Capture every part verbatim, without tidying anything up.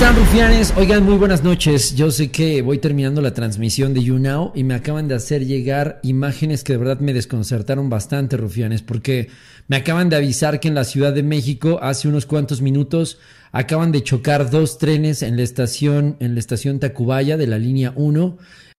están, rufianes? Oigan, muy buenas noches. Yo sé que voy terminando la transmisión de YouNow y me acaban de hacer llegar imágenes que de verdad me desconcertaron bastante, rufianes, porque me acaban de avisar que en la Ciudad de México hace unos cuantos minutos acaban de chocar dos trenes en la estación, en la estación Tacubaya de la línea uno.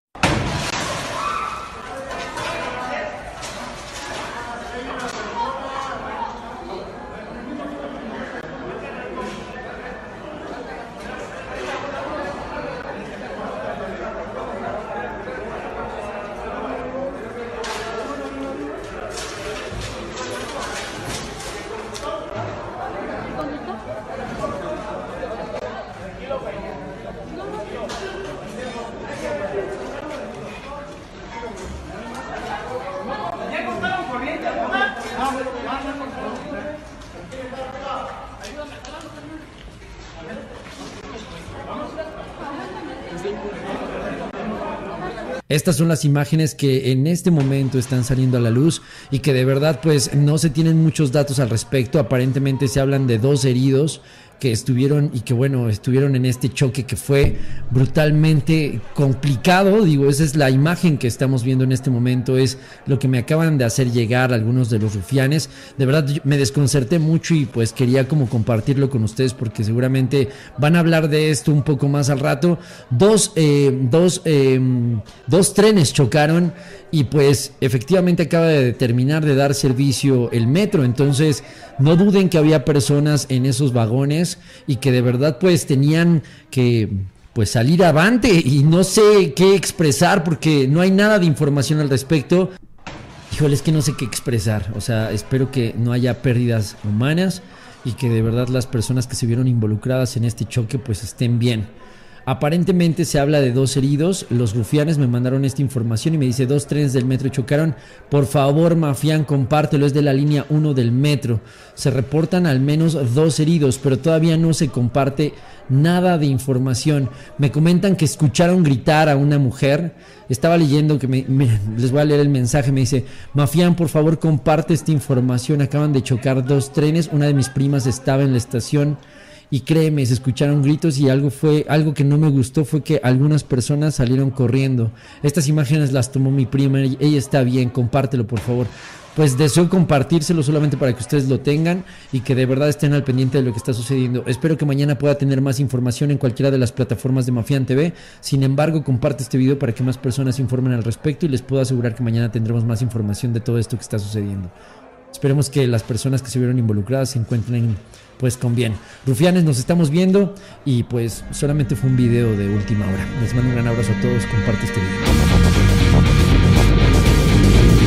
Estas son las imágenes que en este momento están saliendo a la luz y que de verdad pues no se tienen muchos datos al respecto. Aparentemente se hablan de dos heridos que estuvieron y que bueno, estuvieron en este choque que fue brutalmente complicado. Digo, esa es la imagen que estamos viendo en este momento, es lo que me acaban de hacer llegar algunos de los rufianes. De verdad me desconcerté mucho y pues quería como compartirlo con ustedes porque seguramente van a hablar de esto un poco más al rato. Dos, eh, dos, eh, dos trenes chocaron y pues efectivamente acaba de terminar de dar servicio el metro, entonces no duden que había personas en esos vagones y que de verdad pues tenían que pues salir avante y no sé qué expresar porque no hay nada de información al respecto. Híjole, es que no sé qué expresar, o sea, espero que no haya pérdidas humanas y que de verdad las personas que se vieron involucradas en este choque pues estén bien. Aparentemente se habla de dos heridos. Los rufianes me mandaron esta información y me dice: dos trenes del metro chocaron. Por favor, Mafián, compártelo, es de la línea uno del metro. Se reportan al menos dos heridos, pero todavía no se comparte nada de información. Me comentan que escucharon gritar a una mujer. Estaba leyendo que me, me, les voy a leer el mensaje. Me dice: Mafián, por favor, comparte esta información. Acaban de chocar dos trenes. Una de mis primas estaba en la estación y créeme, se escucharon gritos y algo fue algo que no me gustó fue que algunas personas salieron corriendo. Estas imágenes las tomó mi prima y ella está bien, compártelo por favor. Pues deseo compartírselo solamente para que ustedes lo tengan y que de verdad estén al pendiente de lo que está sucediendo. Espero que mañana pueda tener más información en cualquiera de las plataformas de Mafián T V. Sin embargo, comparte este video para que más personas se informen al respecto y les puedo asegurar que mañana tendremos más información de todo esto que está sucediendo. Esperemos que las personas que se vieron involucradas se encuentren pues con bien. Rufianes, nos estamos viendo y pues solamente fue un video de última hora. Les mando un gran abrazo a todos, comparte este video.